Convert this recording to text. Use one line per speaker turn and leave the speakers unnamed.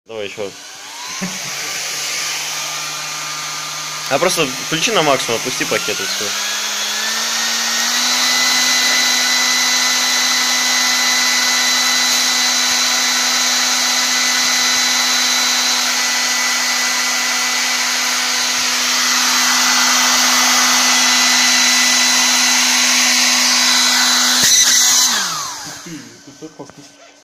Давай еще. А просто включи на максимум, опусти пакет и все.
Ты, тут